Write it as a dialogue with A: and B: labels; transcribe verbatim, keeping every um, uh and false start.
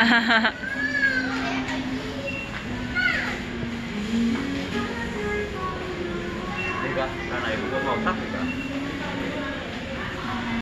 A: Đây cơ, ra này cũng có màu sắc.